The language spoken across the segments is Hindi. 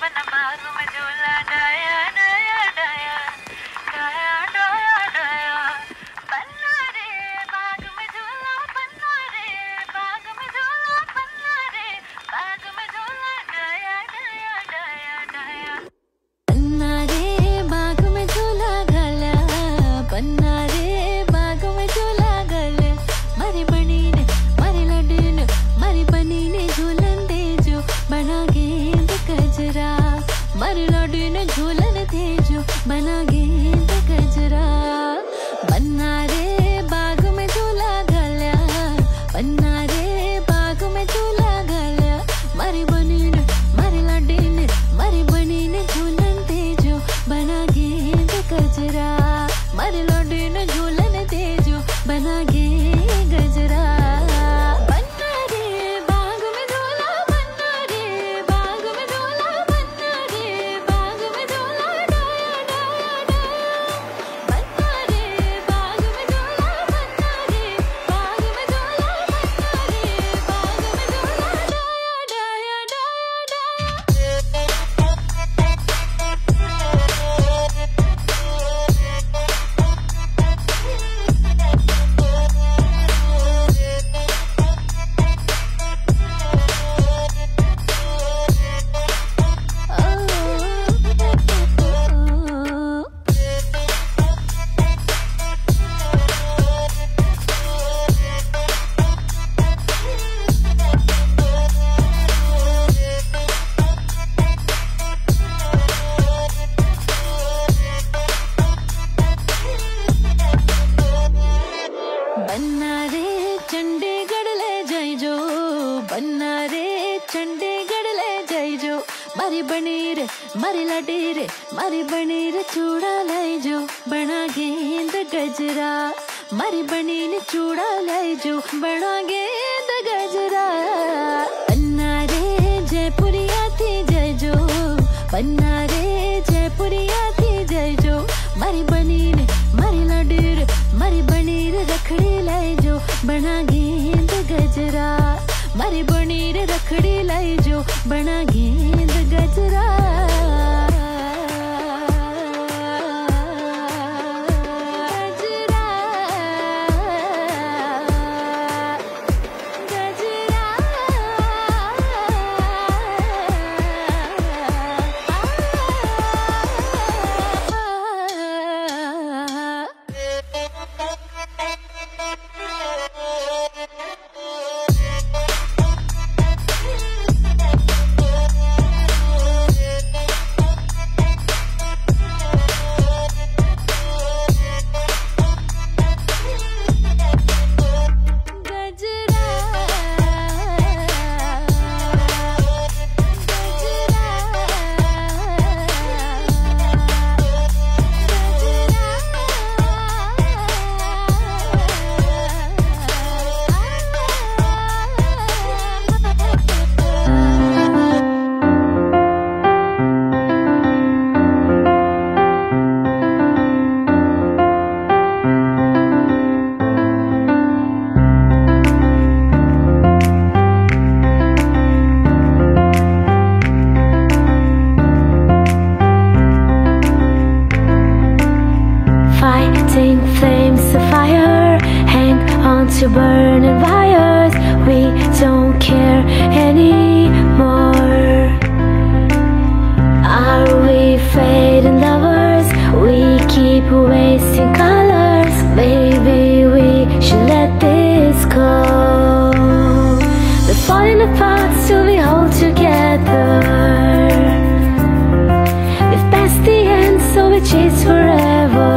बना बाग में झूला डाया डाया डाया डाया डाया डाया बन्ना रे बाग में झूला बन्ना रे बाग में झूला बन्ना रे बाग में झूला डाया डाया डाया डाया बन्ना रे बाग में झूला गला बन्ना रे बाग में झूला गला मारी बनी ने मारी लड्डू ने मारी बनी ने झूलन दे जो बना गेंद गजरा मारी लड्डू ने झूलन दे जो बना गेंद गजरा बन्ना रे बाग में झूला गला बन्ना रे बाग में झूला गला मारी बनी ने मारी लड्डू ने मारी बनी ने झूलन दे जो बना गेंद गजरा मारी लड्डू ने झूलन दे जो बना गेंद गजरा बन्ना रे बाग में झूला बन्ना रे बाग में झूला बन्ना रे बाग में झूला डाया डाया डाया बन्ना रे बाग में झूला बन्ना रे बाग में झूला बन्ना रे बाग में झूला डाया डाया बन्ना रे चंडीगढ़ ले जाई जो बन्ना रे चंडीगढ़ ले जाई जो मारी बनी रे मारी लड्डी रे मारी बनी रे चूड़ा लाई जो बना गेंद गजरा मारी बनी ने चूड़ा लाई जो बना गेंद गजरा बन्ना रे जयपुरिया थी जय जो बन्ना रे जयपुरिया थी जय जो मारी बनी ने मारी लड्डी रे मारी बनी रे रखड़ी लाई जो बना गेंद गजरा मारी बनी रे रखड़ी लाई जो बना गेंद गजरा Flames of fire hang on to burning wires. We don't care anymore. Are we fading lovers? We keep wasting colors. Maybe we should let this go. We're falling apart, still we hold together. We've passed the end, so we chase forever.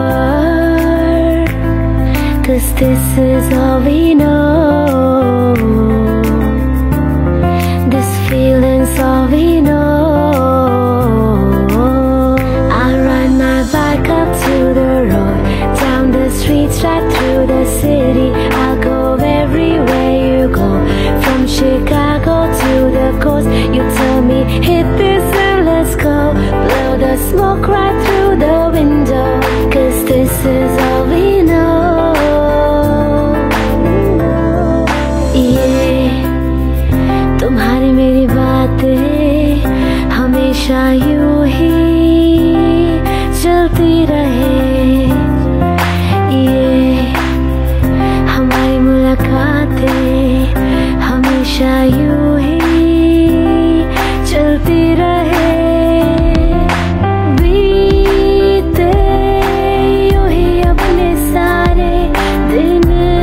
'Cause this is all we know. This feeling's all we know. I'll ride my bike up to the road, down the streets, right through the city. I'll go everywhere you go, from Chicago to the coast. You tell me hit this and let's go, blow the smoke right through the window. 'Cause this is all we know. तुम्हारी मेरी बातें हमेशा हमेशा यूं ही चलती रहे ये हमारी मुलाकातें, हमेशा यूं ही चलती रहे। बीते यूं ही अपने सारे दिन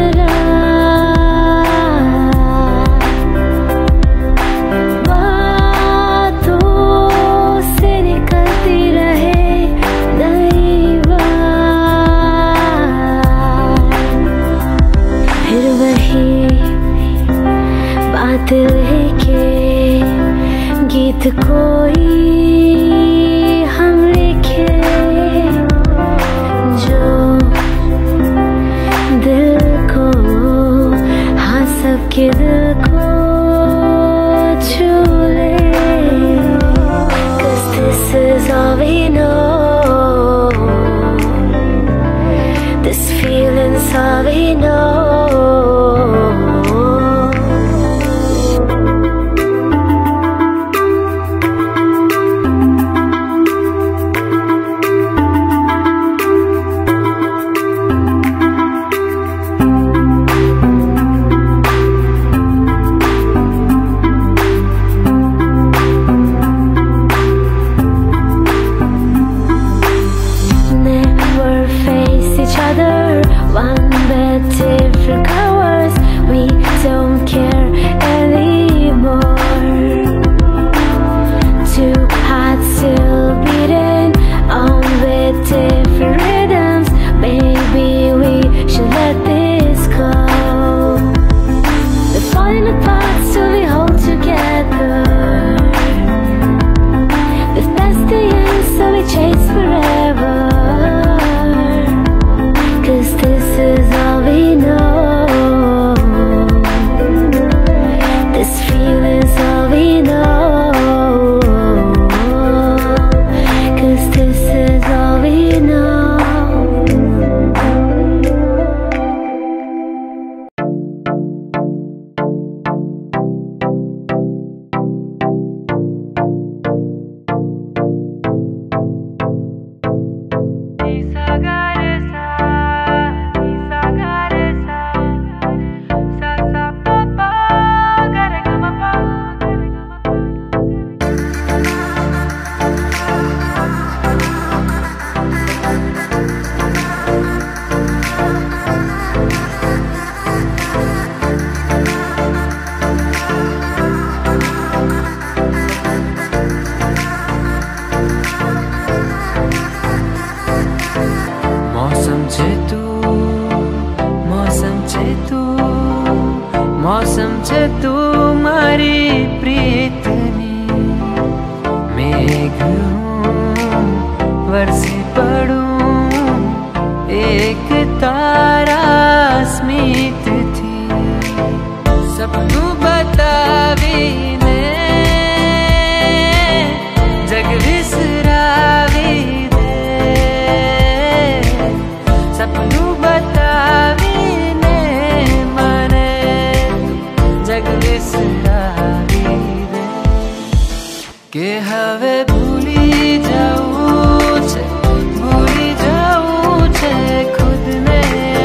लेके गीत कोई हम लिखे जो दिल को, हाँ सबके दिल को छू ले। 'Cause this is all we know, this feeling's all we know. One bed, different hours, we don't care anymore. Two hearts still beating on with different rhythms. Maybe we should let this go. We're falling apart, so we hold together. We've passed the end, so we chase forever. This is all we know, this feeling's all we know, 'cause this is all we know. मौसम छे तू मारी प्रीतनी, मेघ हूँ वरसी पड़ूं एक तारा स्मित थी। सपनू बतावी ने जग विसरावी दे, सपनू बतावी के हवे भूली जाऊं छे खुद ने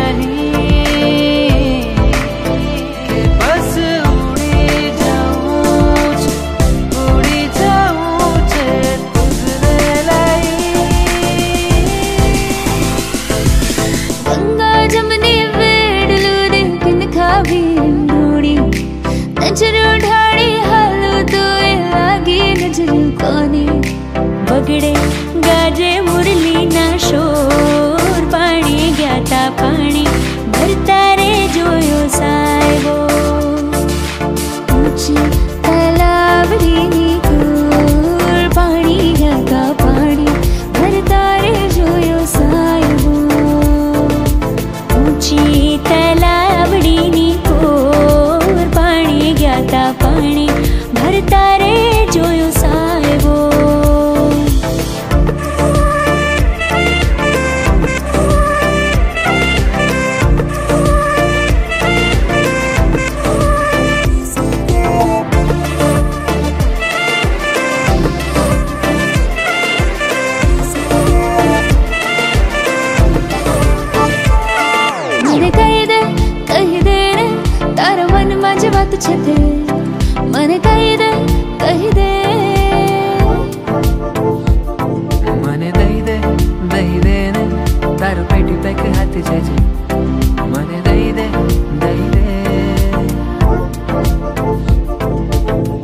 अहीं, के बस उड़ी जाऊं छे तुझने लाई। गंगा जमनी वेडलू दिन खावी रूड़ी नजर उठाड़ी हालू तो लागी नजर कोनी।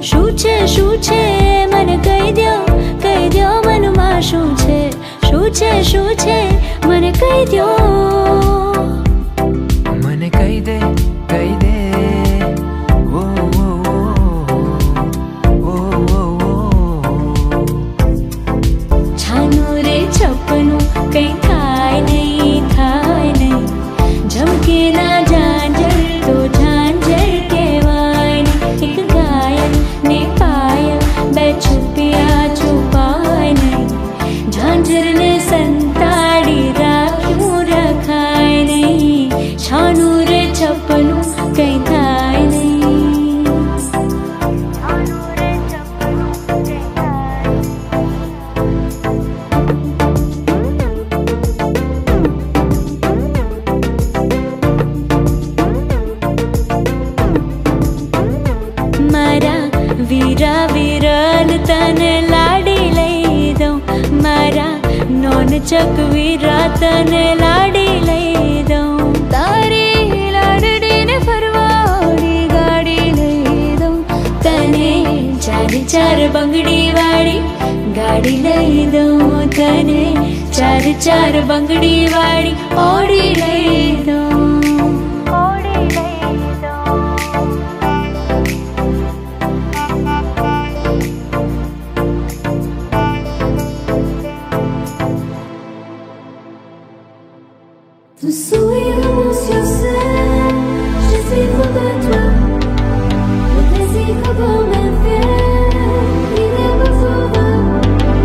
શું છે મને કહી દ્યો મનમાં શું છે મને કહી દ્યો મને કહી દે ઓ ઓ ઓ ઓ છાનું રે છપનું કઈ થાય નહીં ઝમકે ના ઝાંઝર તો ઝાંઝર કહેવાય નહીં એક ઘાયલ ને પાયલ બે છુપિયા છુપાય નહીં ઝાંઝર ને સંતાડી રાખ્યું રખાય નહીં છાનું રે છપનું કઈ થાય નહીં છાનું રે છપનું કઈ થાય મારા વીરા વિરલ તને લાડી લઈ દઉં મારા નોન ચક વીરા તને લાડી લઈ દઉં તારી લાડડીને ફરવાડી ગાડી લઈ દઉં તને ચાર બંગડી વાળી ગાડી લઈ દઉં તને ચાર બંગડી વાળી ઓડી લઈ દઉં Tu souris sur scène, je suis trop de toi. Le plaisir comme me fait, il est pas souvent.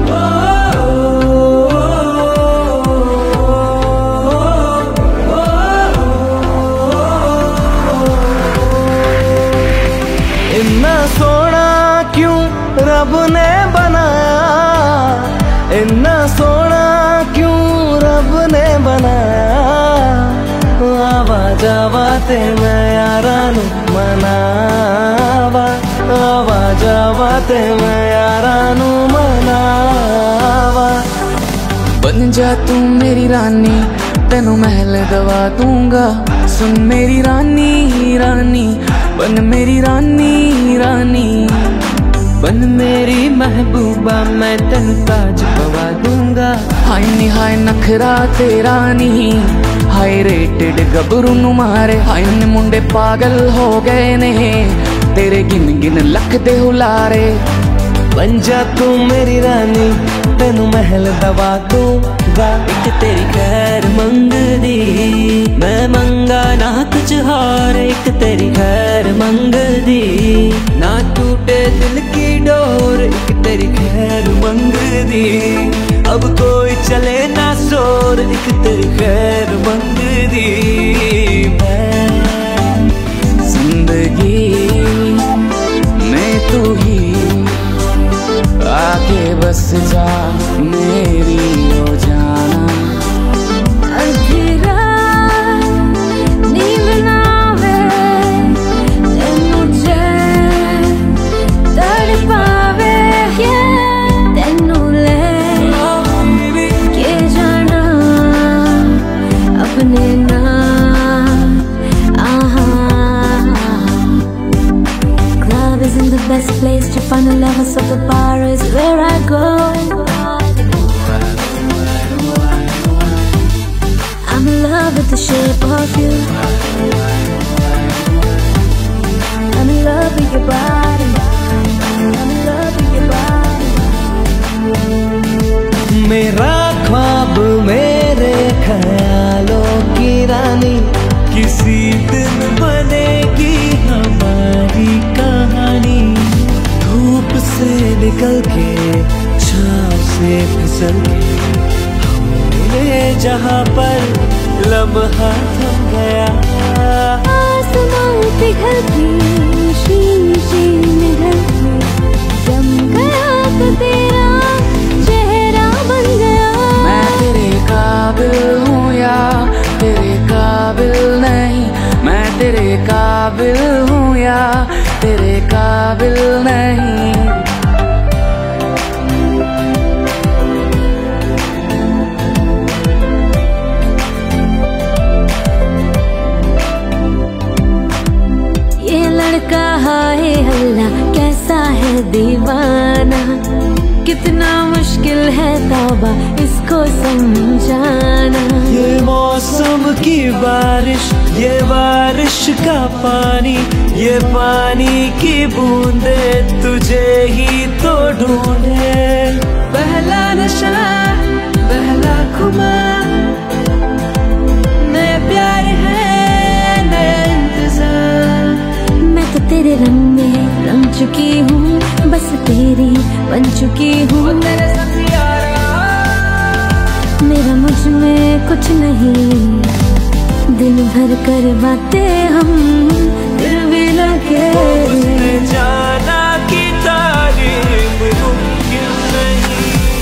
इतना सोना क्यों रब ने बनाया इतना सोना क्यों रब ने बनाया आवा जावा ते मैं यारानू मनावा आवा जावा ते मैं यारानू मनावा बन जा तू मेरी रानी तेनू महल दवा दूंगा सुन मेरी रानी रानी बन मेरी रानी रानी बन मेरी महबूबा मैं तेनू ताज पवा दूंगा हाय नी हाय नखरा तेरा नहीं हाय रेटेड गबरू नु मारे हाय ने मुंडे पागल हो गए ने तेरे गिन गिन लख दे हुलारे बन जा तू मेरी रानी तेनू महल दवा दूंगा एक तेरी खैर मंगदी मैं मंगा ना कुछ हार एक तेरी खैर मंगदी ना टूटे दिल की डोर एक तेरी खैर मंगदी अब कोई चले ना शोर एक तेरी खैर मंगदी जिंदगी में तू ही आके बस जा मेरी ओ जाना अंधेरा नींद ना आवे तेनू चैन तड़पावे तेनू ले के जाना अपने नाम Club isn't the best place to find a lover, so the bar is where I go. I'm in love with the shape of you. I'm in love with your body. I'm in love with your body. मेरा ख्वाब मेरे ख्यालों की रानी किसी दिन बनेगी हमारी कहानी धूप से निकल के छाँव से फिसल के हमने जहाँ पर लम्हा थम गया आसमां पिघलती शीशी निगलती जम गया तो तेरा चेहरा बन गया मैं तेरे काबिल हूँ या तेरे काबिल नहीं मैं तेरे काबिल हूँ या तेरे काबिल नहीं ये लड़का हाय अल्लाह कैसा दीवाना, कितना मुश्किल है तौबा इसको समझाना। ये मौसम की बारिश, ये बारिश का पानी, ये पानी की बूंदे तुझे ही तो ढूंढे। पहला नशा, पहला खुमार, नया प्यार है, नया इंतजार। मैं तो तेरे रंग में रंग चुकी हूँ, बस तेरी बन चुकी हूँ। मेरा मुझ में कुछ नहीं, दिन भर कर बातें हम फिर भी लगे। जाना की तारीफ मुमकिन नहीं।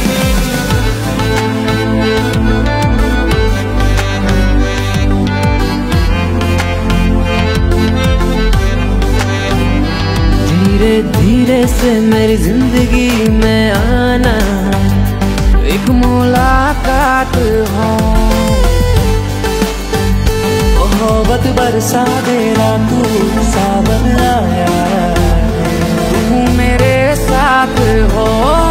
धीरे धीरे से मेरी जिंदगी में आना, एक मुलाकात हो, मोहब्बत बरसा देना, तू सावन आया, तू मेरे साथ हो।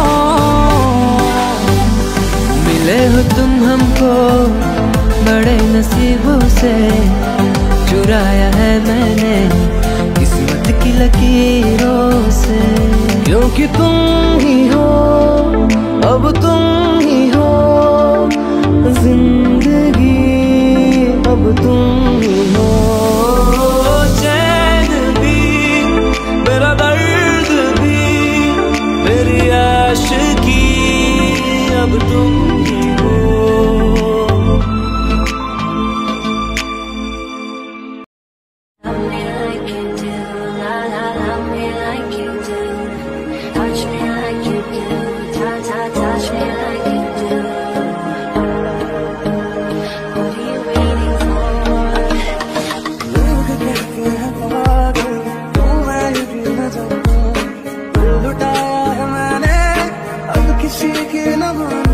मिले हो तुम हमको बड़े नसीबों से, चुराया है मैंने किस्मत की लकीरों से। क्योंकि तुम ही हो, अब तुम ही हो जिंदगी, अब तुम ही हो। चैन भी, मेरा दर्द भी, मेरी आशिकी, अब तुम ही हो। Love me like you do, la la, love me like you do. Touch me like you do, touch me like you do. What are you waiting for? लोग कहते हैं पागल, तू मैं भी न जानता, दिल लुटाया है मैंने, अब किसी की न माने।